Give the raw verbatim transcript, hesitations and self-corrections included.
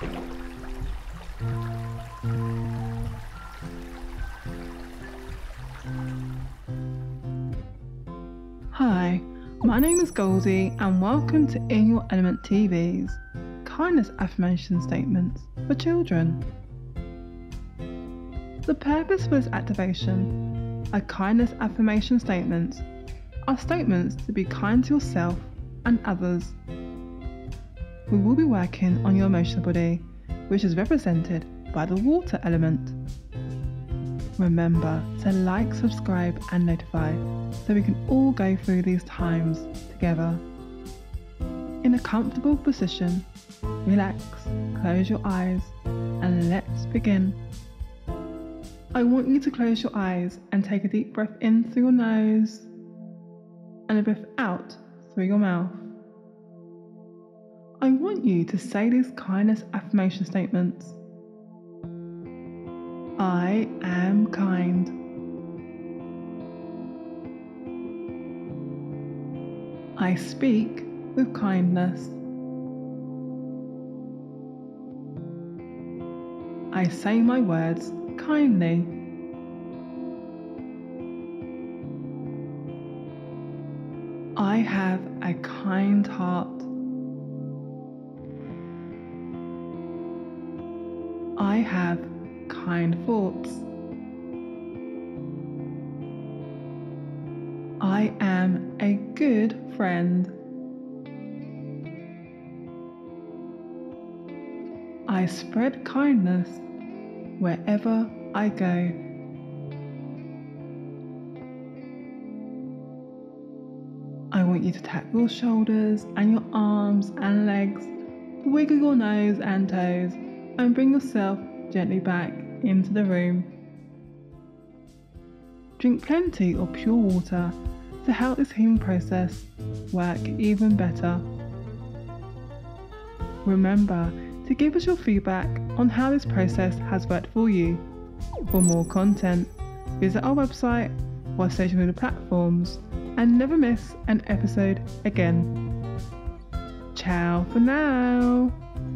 Hi, my name is Goldie and welcome to In Your Element T V's Kindness Affirmation Statements for Children. The purpose for this activation are Kindness Affirmation Statements are statements to be kind to yourself and others. We will be working on your emotional body, which is represented by the water element. Remember to like, subscribe and notify so we can all go through these times together. In a comfortable position, relax, close your eyes and let's begin. I want you to close your eyes and take a deep breath in through your nose and a breath out through your mouth. I want you to say these kindness affirmation statements. I am kind. I speak with kindness. I say my words kindly. I have a kind heart. I have kind thoughts. I am a good friend. I spread kindness wherever I go. I want you to tap your shoulders and your arms and legs, wiggle your nose and toes, and bring yourself gently back into the room. Drink plenty of pure water to help this healing process work even better. Remember to give us your feedback on how this process has worked for you. For more content, visit our website or social media platforms and never miss an episode again. Ciao for now.